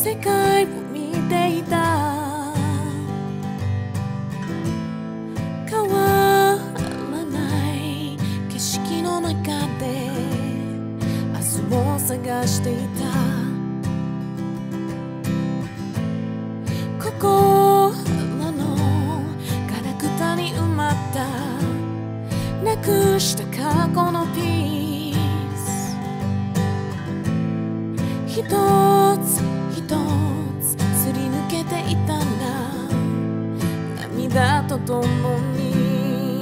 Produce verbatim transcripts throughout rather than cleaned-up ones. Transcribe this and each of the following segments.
世界を見ていた。変わらない景色の中で明日を探していた。心のガラクタに埋まったなくした過去のピース。一つ一つすり抜けていたんだ、涙とともに。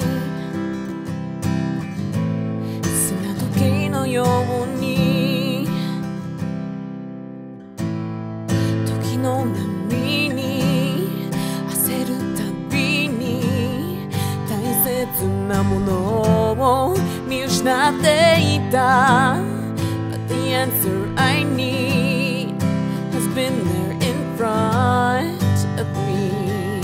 砂時計のように時の波に焦るたびに大切なものを見失っていた。But the answer I need has been there in front of me.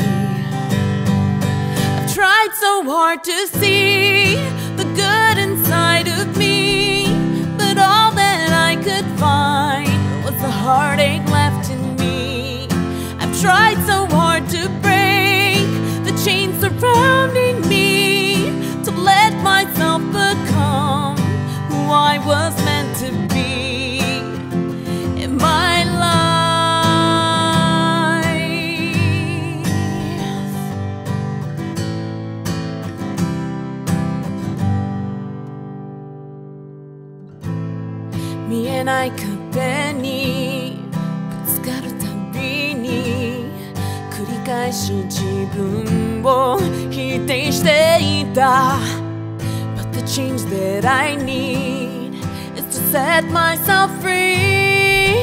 I've tried so hard to see the good inside of me, but all that I could find was the heartache left in me. I've tried so hard to break the chains surrounding me, to let myself become who I was meant to be in my life.「見えない壁にぶつかるたびに繰り返し自分を否定していた。But the change that I need is to set myself free.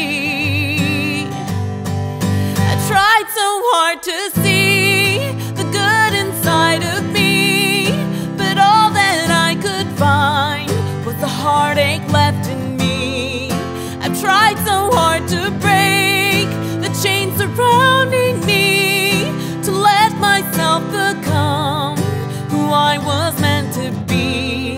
I tried so hard to see the good inside of me, but all that I could find was the heartache left in me. I've tried so hard to break the chains surrounding me, to let myself become who I was meant to be.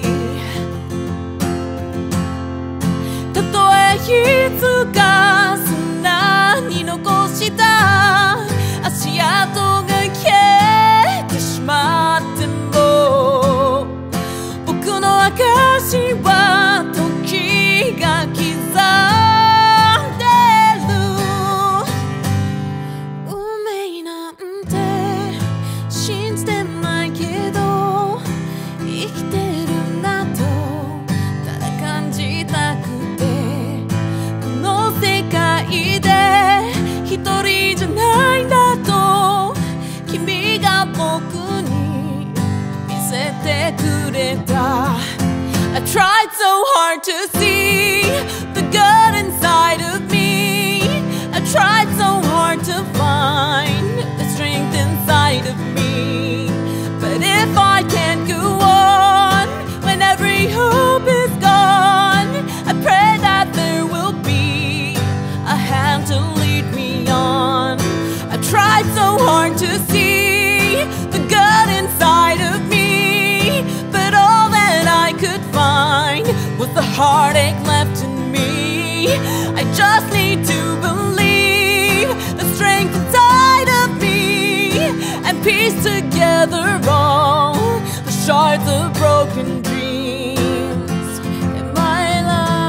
たとえいつか砂に残した足跡が消えてしまっても、僕の証は時が刻んでる。運命なんて信じてないけど、生きてるんだとただ感じたくて、この世界で一人じゃないんだと君が僕に見せてくれた。I tried so hard to see the good inside of me. I tried so hard to find the strength inside of me. But if I can't go on when every hope is gone, I pray that there will be a hand to lead me on. I tried so hard to see the good inside of me, but all that I could find was the heartache left in me. I just need to believe the strength inside of me, and piece together all the shards of broken dreams in my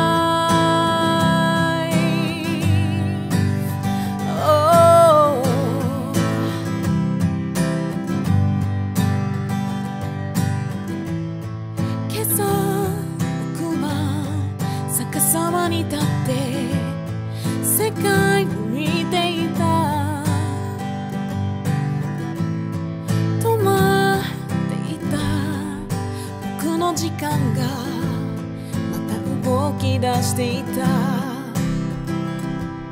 life. Oh,今朝僕は逆さまに立って世界を見ていた。止まっていた僕の時間がまた動き出していた。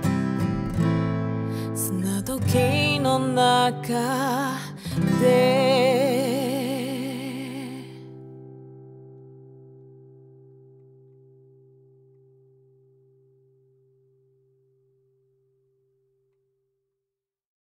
砂時計の中で